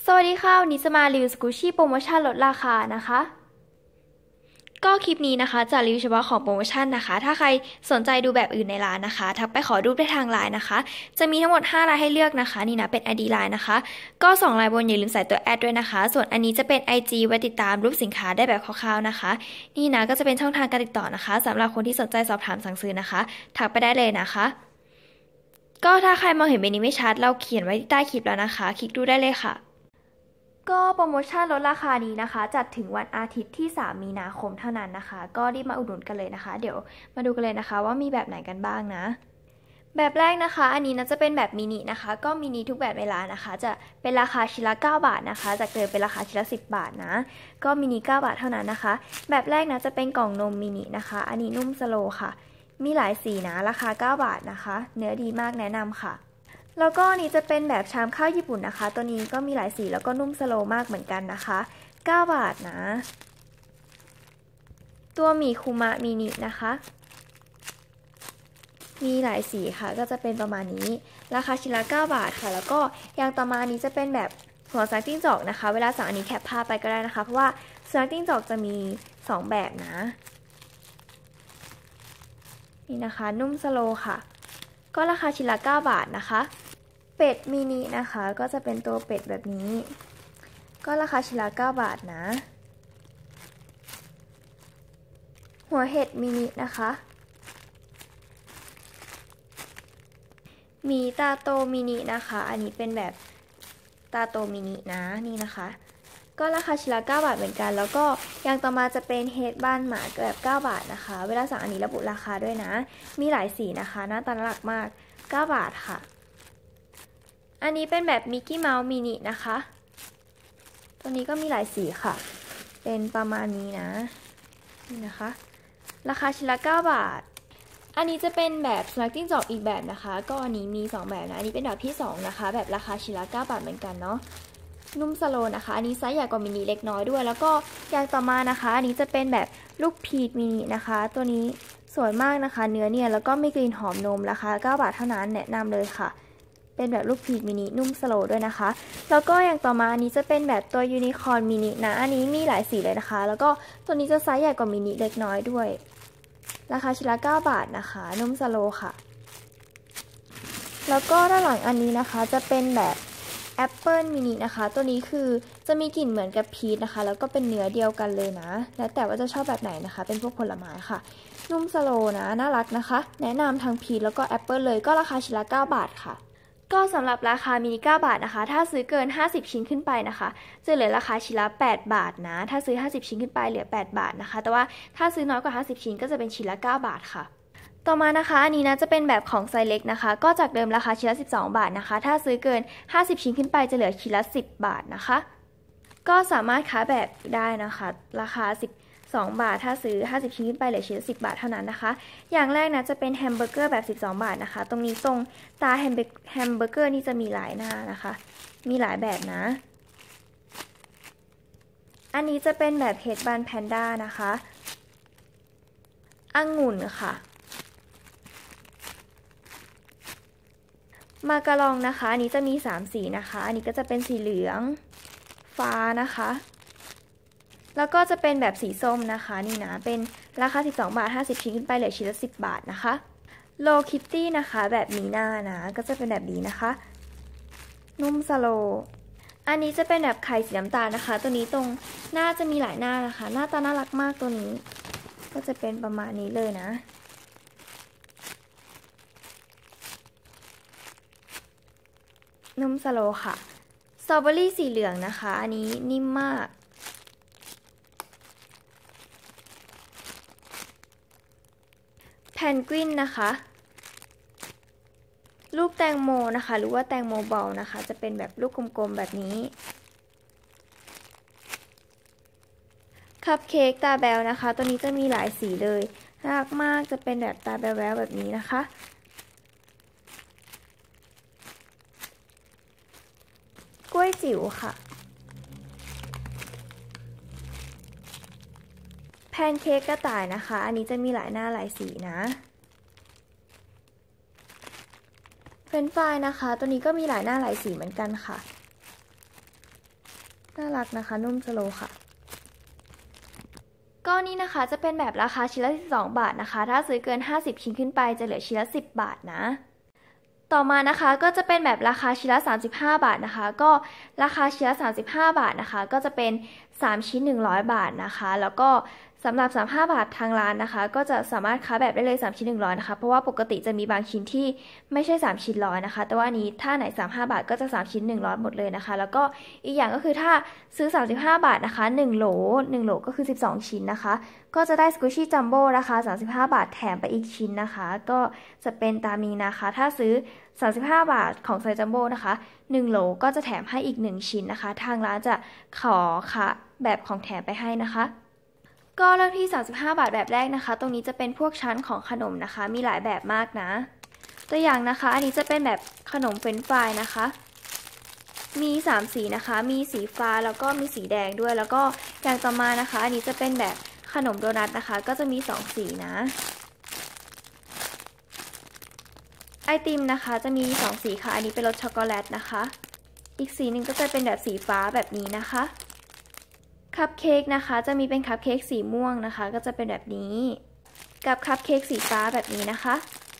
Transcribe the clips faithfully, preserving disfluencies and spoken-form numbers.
สวัสดีค่ะวันนี้จะมารีวิวสกูชี่โปรโมชั่นลดราคานะคะก็คลิปนี้นะคะจะรีวิวเฉพาะของโปรโมชั่นนะคะถ้าใครสนใจดูแบบอื่นในร้านนะคะทักไปขอรูปได้ทางไลน์นะคะจะมีทั้งหมดห้ารายให้เลือกนะคะนี่นะเป็น ไอ ดี ไลน์นะคะก็สองรายบนอย่าลืมใส่ตัวแอดด้วยนะคะส่วนอันนี้จะเป็น ไอ จี ไว้ติดตามรูปสินค้าได้แบบคร่าวๆนะคะนี่นะก็จะเป็นช่องทางการติดต่อนะคะสำหรับคนที่สนใจสอบถามสั่งซื้อนะคะทักไปได้เลยนะคะก็ถ้าใครมองเห็นเมนูไม่ชัดเราเขียนไว้ที่ใต้คลิปแล้วนะคะคลิกดูได้เลยค่ะก็โปรโมชั่นลดราคานี้นะคะจัดถึงวันอาทิตย์ที่สามมีนาคมเท่านั้นนะคะก็รีบมาอุดหนุนกันเลยนะคะเดี๋ยวมาดูกันเลยนะคะว่ามีแบบไหนกันบ้างนะแบบแรกนะคะอันนี้นะจะเป็นแบบมินินะคะก็มินิทุกแบบในร้านนะคะจะเป็นราคาชิ้นละเก้าบาทนะคะจากเดิมเป็นราคาชิ้นละสิบบาทนะก็มินิเก้าบาทเท่านั้นนะคะแบบแรกนะจะเป็นกล่องนมมินินะคะอันนี้นุ่มสโลค่ะมีหลายสีนะราคาเก้าบาทนะคะเนื้อดีมากแนะนำค่ะแล้วก็นี้จะเป็นแบบชามข้าวญี่ปุ่นนะคะตัวนี้ก็มีหลายสีแล้วก็นุ่มสโลมากเหมือนกันนะคะเก้าบาทนะตัวหมี่คุมะมินินะคะมีหลายสีค่ะก็จะเป็นประมาณนี้ราคาชิ้นละเก้าบาทค่ะแล้วก็อย่างต่อมานี้จะเป็นแบบหัวสังจิ้งจอกนะคะเวลาสั่งอันนี้แคปภาพไปก็ได้นะคะเพราะว่าสังจิ้งจอกจะมีสองแบบนะนี่นะคะนุ่มสโลค่ะก็ราคาชิ้นละเก้าบาทนะคะเป็ดมินินะคะก็จะเป็นตัวเป็ดแบบนี้ก็ราคาชิ้นละเก้าบาทนะหัวเห็ดมินินะคะมีตาโตมินินะคะอันนี้เป็นแบบตาโตมินินะนี่นะคะก็ราคาชิ้นละเก้าบาทเหมือนกันแล้วก็อย่างต่อมาจะเป็นเฮดบ้านหมาแบบเก้าบาทนะคะเวลาสั่งอันนี้ระบุราคาด้วยนะมีหลายสีนะคะหน้าตาน่ารักมากเก้าบาทค่ะอันนี้เป็นแบบมิกกี้เมาส์มินินะคะตัวนี้ก็มีหลายสีค่ะเป็นประมาณนี้นะนี่นะคะราคาชิ้นละเก้าบาทอันนี้จะเป็นแบบสแน็คติ้งจอกอีกแบบนะคะก็อันนี้มีสองแบบนะอันนี้เป็นแบบที่สองนะคะแบบราคาชิ้นละเก้าบาทเหมือนกันเนาะนุ่มสโลนะคะอันนี้ไซส์ใหญ่กว่ามินิเล็กน้อยด้วยแล้วก็อย่างต่อมานะคะอันนี้จะเป็นแบบลูกพีชมินินะคะตัวนี้สวยมากนะคะเนื้อเนี่ยแล้วก็มีกลิ่นหอมนมราคาเก้าบาทเท่านั้นแนะนำเลยค่ะเป็นแบบลูกพีชมินินุ่มสโลด้วยนะคะแล้วก็อย่างต่อมาอันนี้จะเป็นแบบตัวยูนิคอร์นมินินะอันนี้มีหลายสีเลยนะคะแล้วก็ตัวนี้จะไซส์ใหญ่กว่ามินิเล็กน้อยด้วยราคาชิ้นละเก้าบาทนะคะนุ่มสโลค่ะแล้วก็ด้านหลังอันนี้นะคะจะเป็นแบบแอปเปิลมินินะคะตัวนี้คือจะมีกลิ่นเหมือนกับพีชนะคะแล้วก็เป็นเนื้อเดียวกันเลยนะแล้วแต่ว่าจะชอบแบบไหนนะคะเป็นพวกผลไม้ค่ะนุ่มสโลนะน่ารักนะคะแนะนำทั้งพีชแล้วก็แอปเปิลเลยก็ราคาชิ้นละเก้าบาทค่ะก็สำหรับราคามินิเก้าบาทนะคะถ้าซื้อเกินห้าสิบชิ้นขึ้นไปนะคะจะเหลือราคาชิ้นละแปดบาทนะถ้าซื้อห้าสิบชิ้นขึ้นไปเหลือแปดบาทนะคะแต่ว่าถ้าซื้อน้อยกว่าห้าสิบชิ้นก็จะเป็นชิ้นละเก้าบาทค่ะต่อมานะคะอันนี้นะจะเป็นแบบของไซส์เล็กนะคะก็จากเดิมราคาชิ้นละสิบสองบาทนะคะถ้าซื้อเกินห้าสิบชิ้นขึ้นไปจะเหลือชิ้นละสิบบาทนะคะก็สามารถค้าแบบได้นะคะราคาสิบสองบาทถ้าซื้อห้าสิบชิ้นขึ้นไปเหลือชิ้นละสิบบาทเท่านั้นนะคะอย่างแรกนะจะเป็นแฮมเบอร์เกอร์แบบสิบสองบาทนะคะตรงนี้ตรงตาแฮมเบอร์เกอร์นี่จะมีหลายหน้านะคะมีหลายแบบนะอันนี้จะเป็นแบบเฮดบันแพนด้านะคะองุ่นค่ะมาการองนะคะอันนี้จะมีสามสีนะคะอันนี้ก็จะเป็นสีเหลืองฟ้านะคะแล้วก็จะเป็นแบบสีส้มนะคะนี่นะเป็นราคาสิบสองบาทห้าสิบชิ้นขึ้นไปเหลือชิ้นละสิบบาทนะคะโลคิตตี้นะคะแบบมีหน้านะก็จะเป็นแบบนี้นะคะนุ่มสโลอันนี้จะเป็นแบบไข่สีน้ำตาลนะคะตัวนี้ตรงหน้าจะมีหลายหน้านะคะหน้าตาน่ารักมากตัวนี้ก็จะเป็นประมาณนี้เลยนะนุ่มสโลค่ะสตรอเบอรี่สีเหลืองนะคะอันนี้นิ่มมากแพนกวินนะคะลูกแตงโมนะคะหรือว่าแตงโมบอลนะคะจะเป็นแบบลูกกลมๆแบบนี้คัพเค้กตาแบลนะคะตัวนี้จะมีหลายสีเลยน่ารักมากจะเป็นแบบตาแบลๆแบบนี้นะคะกล้วยจิ๋วค่ะแพนเค้กกระต่ายนะคะอันนี้จะมีหลายหน้าหลายสีนะเฟรนช์ฟรายนะคะตัวนี้ก็มีหลายหน้าหลายสีเหมือนกันค่ะน่ารักนะคะนุ่มสโลว์ค่ะก็นี่นะคะจะเป็นแบบราคาชิ้นละสิบสองบาทนะคะถ้าซื้อเกินห้าสิบชิ้นขึ้นไปจะเหลือชิ้นละสิบบาทนะต่อมานะคะก็จะเป็นแบบราคาชิ้นละสามสิบห้าบาทนะคะก็ราคาชิ้นละสามสิบห้าบาทนะคะก็จะเป็นสามชิ้นหนึ่งร้อยบาทนะคะแล้วก็สำหรับสามสิบห้าบาททางร้านนะคะก็จะสามารถค้าแบบได้เลยสามชิ้นหนึ่งร้อยนะคะเพราะว่าปกติจะมีบางชิ้นที่ไม่ใช่สามชิ้นร้อยนะคะแต่ว่าอันนี้ถ้าไหนสามสิบห้าบาทก็จะสามชิ้นหนึ่งร้อยหมดเลยนะคะแล้วก็อีกอย่างก็คือถ้าซื้อสามสิบห้าบาทนะคะหนึ่งโหลหนึ่งโหลก็คือสิบสองชิ้นนะคะก็จะได้สกูชี่จัมโบ้ราคาสามสิบห้าบาทแถมไปอีกชิ้นนะคะก็จะเป็นตามนี้นะคะถ้าซื้อสามสิบห้าบาทของไซส์จัมโบ้นะคะหนึ่งโหลก็จะแถมให้อีกหนึ่งชิ้นนะคะทางร้านจะขอค่ะแบบของแถมไปให้นะคะก็เริ่มที่สามสิบห้าบาทแบบแรกนะคะตรงนี้จะเป็นพวกชั้นของขนมนะคะมีหลายแบบมากนะตัวอย่างนะคะอันนี้จะเป็นแบบขนมเฟรนช์ฟรายนะคะมีสามสีนะคะมีสีฟ้าแล้วก็มีสีแดงด้วยแล้วก็อย่างต่อมานะคะอันนี้จะเป็นแบบขนมโดนัทนะคะก็จะมีสองสีนะไอติมนะคะจะมีสองสีค่ะอันนี้เป็นรสช็อกโกแลตนะคะอีกสีหนึ่งก็จะเป็นแบบสีฟ้าแบบนี้นะคะคัพเค้กนะคะจะมีเป็นคัพเค้กสีม่วงนะคะก็จะเป็นแบบนี้กับคัพเค้กสีฟ้าแบบนี้นะคะ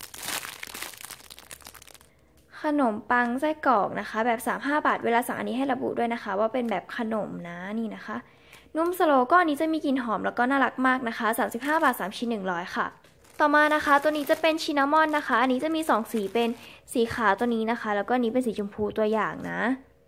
ขนมปังไส้กรอกนะคะแบบสามสิบห้าบาทเวลาสั่งอันนี้ให้ระบุด้วยนะคะว่าเป็นแบบขนมนะนี่นะคะนุ่มสโลว์ก็อันนี้จะมีกลิ่นหอมแล้วก็น่ารักมากนะคะสามสิบห้าบาทสามชิ้นหนึ่งร้อยค่ะต่อมานะคะตัวนี้จะเป็นชินนามอนนะคะอันนี้จะมีสองสีเป็นสีขาวตัวนี้นะคะแล้วก็นี้เป็นสีชมพูตัวอย่างนะ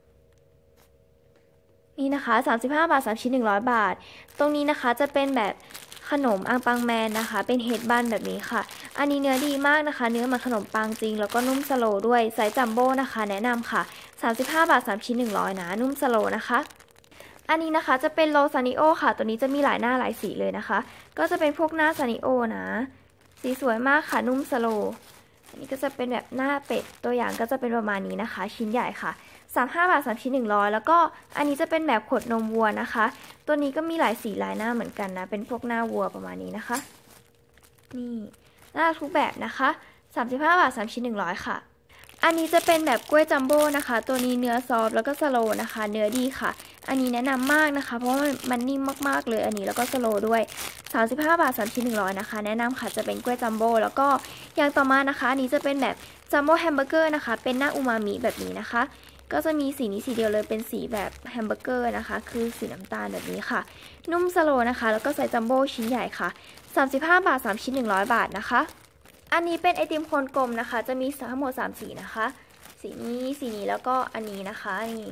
นี่นะคะสามสิบห้าบาทสามชิ้นหนึ่งร้อยบาทตรงนี้นะคะจะเป็นแบบขนมอังปังแมนนะคะเป็นเฮดบันแบบนี้ค่ะอันนี้เนื้อดีมากนะคะเนื้อเหมือนขนมปังจริงแล้วก็นุ่มสโลว์ด้วยไซส์จัมโบ้นะคะแนะนำค่ะสามสิบห้าบาทสามชิ้นหนึ่งร้อยนะนุ่มสโลว์นะคะอันนี้นะคะจะเป็นโลซานิโอค่ะตัวนี้จะมีหลายหน้าหลายสีเลยนะคะก็จะเป็นพวกหน้าซานิโอนะสีสวยมากค่ะนุ่มสโลว์อันนี้ก็จะเป็นแบบหน้าเป็ดตัวอย่างก็จะเป็นประมาณนี้นะคะชิ้นใหญ่ค่ะสามสิบห้าบาทสามชิ้นหนึ่งร้อยแล้วก็อันนี้จะเป็นแบบขวดนมวัวนะคะตัวนี้ก็มีหลายสีหลายหน้าเหมือนกันนะเป็นพวกหน้าวัวประมาณนี้นะคะนี่หน้าทุกแบบนะคะสามสิบห้าบาทสามชิ้นหนึ่งร้อยค่ะอันนี้จะเป็นแบบกล้วยจัมโบ้นะคะตัวนี้เนื้อซอฟแล้วก็สโลว์นะคะเนื้อดีค่ะอันนี้แนะนำมากนะคะเพราะว่ามันนิ่มมากๆเลยอันนี้แล้วก็สโลว์ด้วยสามสิบห้าบาทสามชิ้นหนึ่งร้อยนะคะแนะนำค่ะจะเป็นกล้วยจัมโบ้แล้วก็อย่างต่อมานะคะอันนี้จะเป็นแบบจัมโบ้แฮมเบอร์เกอร์นะคะเป็นหน้าอูมามิแบบนี้นะคะก็จะมีสีนี้สีเดียวเลยเป็นสีแบบแฮมเบอร์เกอร์นะคะคือสีน้ำตาลแบบนี้ค่ะนุ่มสโลว์นะคะแล้วก็ใส่จัมโบ้ชิ้นใหญ่ค่ะสามสิบห้าบาทสามชิ้นหนึ่งร้อยบาทนะคะอันนี้เป็นไอติมโคนกลมนะคะจะมีทั้งหมดสามสีนะคะสีนี้สีนี้แล้วก็อันนี้นะคะนี่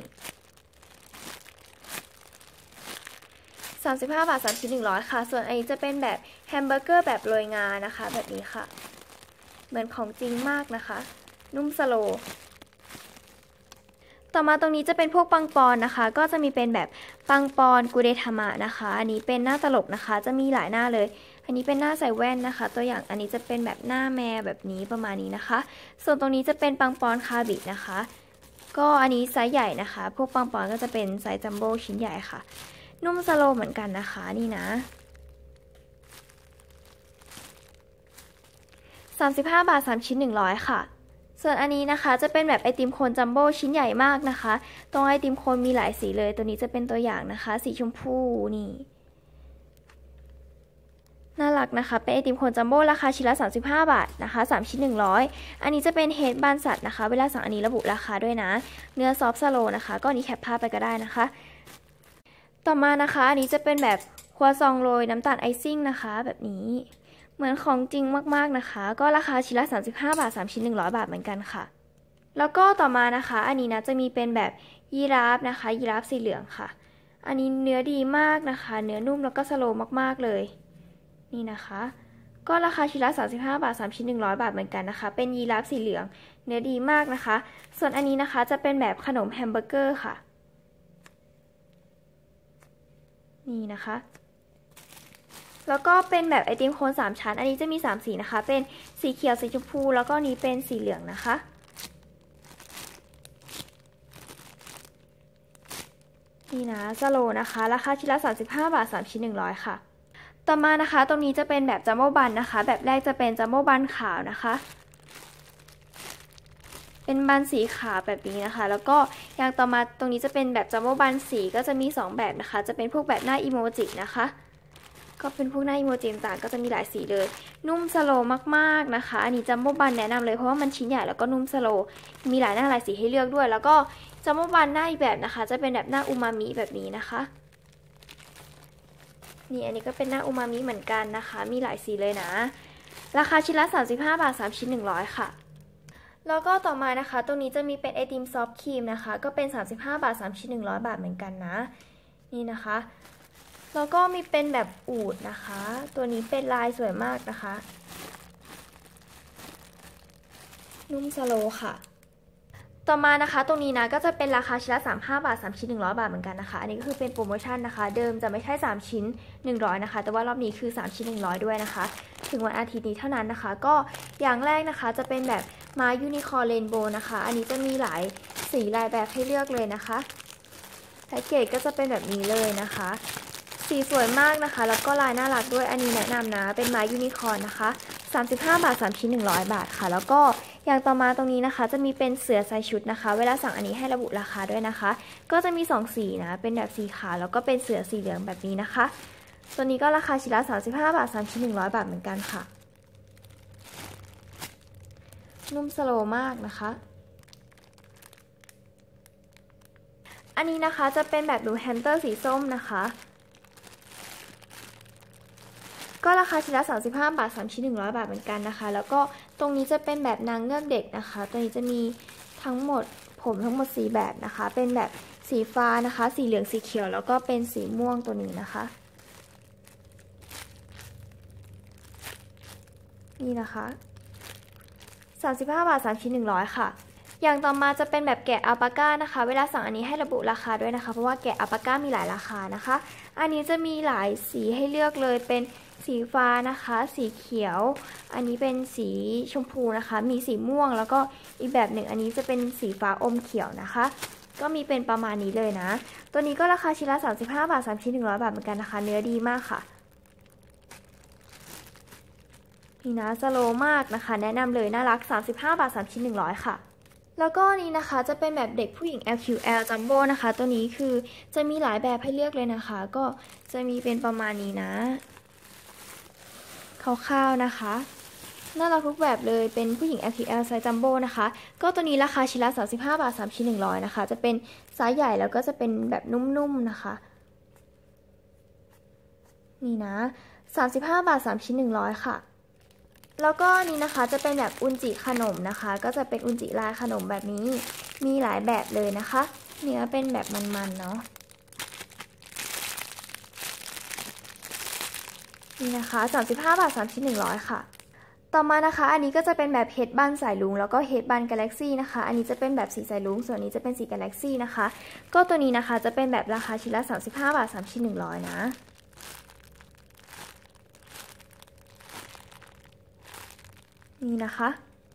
สามสิบห้าบาทสามชิ้นหนึ่งร้อยค่ะส่วนอันนี้จะเป็นแบบแฮมเบอร์เกอร์แบบโรยงานะคะแบบนี้ค่ะเหมือนของจริงมากนะคะนุ่มสโลว์ต่อมาตรงนี้จะเป็นพวกปังปอนนะคะก็จะมีเป็นแบบปังปอนกูเดทามะนะคะอันนี้เป็นหน้าตลกนะคะจะมีหลายหน้าเลยอันนี้เป็นหน้าใส่แว่นนะคะตัวอย่างอันนี้จะเป็นแบบหน้าแมวแบบนี้ประมาณนี้นะคะส่วนตรงนี้จะเป็นปังปอนคาบินะคะก็อันนี้ไซส์ใหญ่นะคะพวกปังปอนก็จะเป็นไซส์จัมโบ้ชิ้นใหญ่ค่ะนุ่มสโลว์เหมือนกันนะคะนี่นะสามสิบห้าบาทสามชิ้นหนึ่งร้อยค่ะส่วนอันนี้นะคะจะเป็นแบบไอติมโคนจัมโบ้ชิ้นใหญ่มากนะคะตรงไอติมโคนมีหลายสีเลยตัวนี้จะเป็นตัวอย่างนะคะสีชมพูนี่น่ารักนะคะเป็นไอติมโคนจัมโบ้ราคาชิ้นละสามสิบห้าบาทนะคะสามชิ้นหนึ่งร้อยอันนี้จะเป็นเฮดบันสัตว์นะคะเวลาสั่งอันนี้ระบุราคาด้วยนะเนื้อซอฟต์สโลว์นะคะก็อันนี้แคปภาพไปก็ได้นะคะต่อมานะคะอันนี้จะเป็นแบบครัวซองโรยน้ำตาลไอซิ่งนะคะแบบนี้เหมือนของจริงมากๆนะคะก็ราคาชิ้นละสามสิบห้าบาทสามชิ้นหนึ่งร้อยบาทเหมือนกันค่ะแล้วก็ต่อมานะคะอันนี้นะจะมีเป็นแบบยีราฟนะคะยีราฟสีเหลืองค่ะอันนี้เนื้อดีมากนะคะเนื้อนุ่มแล้วก็สโลว์มากๆเลยนี่นะคะก็ราคาชิ้นละสามสิบห้าบาทสามชิ้นหนึ่งร้อยบาทเหมือนกันนะคะเป็นยีราฟสีเหลืองเนื้อดีมากนะคะส่วนอันนี้นะคะจะเป็นแบบขนมแฮมเบอร์เกอร์ค่ะนี่นะคะแล้วก็เป็นแบบไอติมโคนสามชั้นอันนี้จะมีสามสีนะคะเป็นสีเขียวสีชมพูแล้วก็นี้เป็นสีเหลืองนะคะนี่นะสโลว์นะคะราคาชิ้นละสามสิบห้าบาทสามชิ้นหนึ่งร้อยค่ะต่อมานะคะตรงนี้จะเป็นแบบจัมโบ้บันนะคะแบบแรกจะเป็นจัมโบ้บันขาวนะคะเป็นบันสีขาวแบบนี้นะคะแล้วก็อย่างต่อมาตรงนี้จะเป็นแบบจัมโบ้บันสีก็จะมีสองแบบนะคะจะเป็นพวกแบบหน้าอีโมจินะคะก็เป็นพวกหน้าอีโมจิต่างๆก็จะมีหลายสีเลยนุ่มสโลมากๆนะคะอันนี้จัมโบ้บันแนะนำเลยเพราะว่ามันชิ้นใหญ่แล้วก็นุ่มสโลมีหลายหน้าหลายสีให้เลือกด้วยแล้วก็จัมโบ้บันหน้าอีกแบบนะคะจะเป็นแบบหน้าอูมามิแบบนี้นะคะนี่อันนี้ก็เป็นหน้าอูมามิเหมือนกันนะคะมีหลายสีเลยนะราคาชิ้นละสามสิบห้าบาทสามชิ้นหนึ่งร้อยค่ะแล้วก็ต่อมานะคะตรงนี้จะมีเป็นไอติมซอฟต์ครีมนะคะก็เป็นสามสิบห้าบาทสามชิ้นหนึ่งร้อยบาทเหมือนกันนะนี่นะคะแล้วก็มีเป็นแบบอูฐนะคะตัวนี้เป็นลายสวยมากนะคะนุ่มสโลค่ะต่อมานะคะตรงนี้นะก็จะเป็นราคาชิ้นละสามสิบห้าบาทสามชิ้นหนึ่งร้อยบาทเหมือนกันนะคะอันนี้ก็คือเป็นโปรโมชั่นนะคะเดิมจะไม่ใช่สามชิ้นหนึ่งร้อยนะคะแต่ว่ารอบนี้คือสามชิ้นหนึ่งร้อยด้วยนะคะถึงวันอาทิตย์นี้เท่านั้นนะคะก็อย่างแรกนะคะจะเป็นแบบมายูนิคอร์นเรนโบว์นะคะอันนี้จะมีหลายสีลายแบบให้เลือกเลยนะคะแพ็กเกจก็จะเป็นแบบนี้เลยนะคะสีสวยมากนะคะแล้วก็ลายน่ารักด้วยอันนี้แนะนำนะเป็นมายูนิคอร์นนะคะสามสิบห้าบาทสามชิ้นหนึ่งร้อยบาทค่ะแล้วก็อย่างต่อมาตรงนี้นะคะจะมีเป็นเสือใส่ชุดนะคะเวลาสั่งอันนี้ให้ระบุราคาด้วยนะคะก็จะมีสองสีนะเป็นแบบสีขาวแล้วก็เป็นเสือสีเหลืองแบบนี้นะคะตัวนี้ก็ราคาชิ้นละสามสิบห้าบาทสามชิ้นหนึ่งร้อยบาทเหมือนกันค่ะนุ่มสโลมากนะคะอันนี้นะคะจะเป็นแบบดูแฮมสเตอร์สีส้มนะคะก็ราคาชิ้นละสามสิบห้าบาทสามชิ้นหนึ่งร้อยบาทเหมือนกันนะคะแล้วก็ตรงนี้จะเป็นแบบนางเงือกเด็กนะคะตัวนี้จะมีทั้งหมดผมทั้งหมดสี่แบบนะคะเป็นแบบสีฟ้านะคะสีเหลืองสีเขียวแล้วก็เป็นสีม่วงตัวนี้นะคะนี่นะคะสามสิบห้าบาทสามชิ้นหนึ่งร้อยค่ะอย่างต่อมาจะเป็นแบบแกะอัลปาก้านะคะเวลาสั่งอันนี้ให้ระบุราคาด้วยนะคะเพราะว่าแกะอัลปาก้ามีหลายราคานะคะอันนี้จะมีหลายสีให้เลือกเลยเป็นสีฟ้านะคะสีเขียวอันนี้เป็นสีชมพูนะคะมีสีม่วงแล้วก็อีกแบบหนึ่งอันนี้จะเป็นสีฟ้าอมเขียวนะคะก็มีเป็นประมาณนี้เลยนะตัวนี้ก็ราคาชิ้นละสามสิบห้าบาทสามชิ้นหนึ่งร้อยบาทเหมือนกันนะคะเนื้อดีมากค่ะนี่นะสโลมากนะคะแนะนำเลยน่ารักสามสิบห้าบาทสามชิ้นหนึ่งร้อยค่ะแล้วก็นี้นะคะจะเป็นแบบเด็กผู้หญิง แอล คิว แอล Jumbo นะคะตัวนี้คือจะมีหลายแบบให้เลือกเลยนะคะก็จะมีเป็นประมาณนี้นะคร่าวๆนะคะน่ารักทุกแบบเลยเป็นผู้หญิง แอล คิว แอล ไซส์ Jumbo นะคะก็ตัวนี้ราคาชิ้นละสามสิบห้าบาทสามชิ้นหนึ่งร้อยนะคะจะเป็นไซส์ใหญ่แล้วก็จะเป็นแบบนุ่มๆนะคะนี่นะสามสิบห้าบาทสามชิ้นหนึ่งร้อยค่ะแล้วก็นี้นะคะจะเป็นแบบอุนจิขนมนะคะก็จะเป็นอุนจิลายขนมแบบนี้มีหลายแบบเลยนะคะเนื้อเป็นแบบมันๆเนาะนี่นะคะสามสิบห้าบาทสามชิ้นหนึ่งร้อยค่ะต่อมานะคะอันนี้ก็จะเป็นแบบเฮดบันสายลุงแล้วก็เฮดบันกาแล็กซี่นะคะอันนี้จะเป็นแบบสีสายลุงส่วนนี้จะเป็นสีกาแล็กซี่นะคะก็ตัวนี้นะคะจะเป็นแบบราคาชิ้นละสามสิบห้าบาทสามชิ้นหนึ่งร้อยนะนี่นะคะ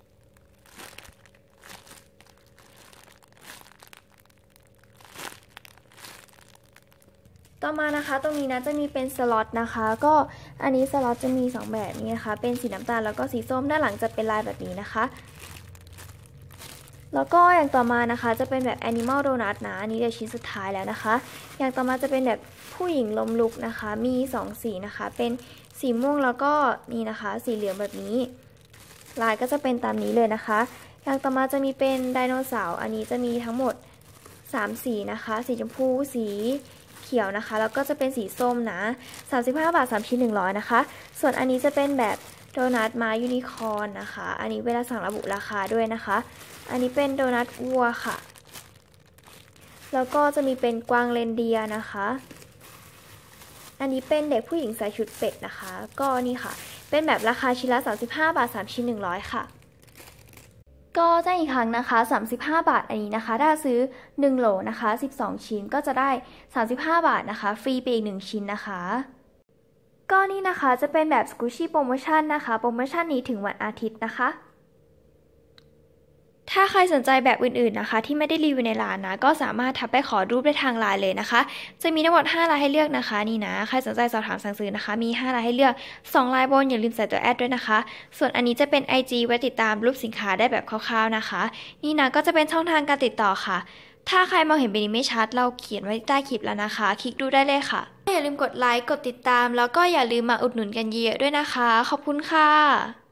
ต่อมานะคะตรงนี้นะจะมีเป็นสล็อตนะคะก็อันนี้สล็อตจะมีสองแบบนี้นะคะเป็นสีน้ำตาลแล้วก็สีส้มด้านหลังจะเป็นลายแบบนี้นะคะแล้วก็อย่างต่อมานะคะจะเป็นแบบ Animal Donut นะอันนี้เดี๋ยวชิ้นสุดท้ายแล้วนะคะอย่างต่อมาจะเป็นแบบผู้หญิงลมลุกนะคะมีสองสีนะคะเป็นสีม่วงแล้วก็นี่นะคะสีเหลืองแบบนี้ลายก็จะเป็นตามนี้เลยนะคะอย่างต่อมาจะมีเป็นไดโนเสาร์อันนี้จะมีทั้งหมดสามสีนะคะสีชมพูสีเขียวนะคะแล้วก็จะเป็นสีส้มนะสามสิบห้าบาทสามชิ้นหนึ่งร้อยนะคะส่วนอันนี้จะเป็นแบบโดนัทมายูนิคอร์นนะคะอันนี้เวลาสั่งระบุราคาด้วยนะคะอันนี้เป็นโดนัทวัวค่ะแล้วก็จะมีเป็นกวางเรนเดียร์นะคะอันนี้เป็นเด็กผู้หญิงใส่ชุดเป็ดนะคะก็นี่ค่ะเป็นแบบราคาชิ้นละสามสิบห้าบาทสามชิ้นหนึ่งร้อยค่ะก็แจ้งอีกครั้งนะคะสามสิบห้าบาทอันนี้นะคะถ้าซื้อหนึ่งโหลนะคะสิบสองชิ้นก็จะได้สามสิบห้าบาทนะคะฟรีไปอีกหนึ่งชิ้นนะคะก็นี่นะคะจะเป็นแบบสกูชี่โปรโมชั่นนะคะโปรโมชั่นนี้ถึงวันอาทิตย์นะคะถ้าใครสนใจแบบอื่นๆนะคะที่ไม่ได้รีวิวในไลน์นะก็สามารถทักไปขอรูปได้ทางไลน์เลยนะคะจะมีทั้งหมดห้าไลน์ให้เลือกนะคะนี่นะใครสนใจสอบถามสั่งซื้อนะคะมีห้าไลน์ให้เลือกสองไลน์บนอย่าลืมใส่ตัวแอดด้วยนะคะส่วนอันนี้จะเป็น ไอ จี ไว้ติดตามรูปสินค้าได้แบบคร่าวๆนะคะนี่นะก็จะเป็นช่องทางการติดต่อค่ะถ้าใครมองเห็นเป็นไม่ชัดเราเขียนไว้ใต้คลิปแล้วนะคะคลิกดูได้เลยค่ะอย่าลืมกดไลค์กดติดตามแล้วก็อย่าลืมมาอุดหนุนกันเยอะๆด้วยนะคะขอบคุณค่ะ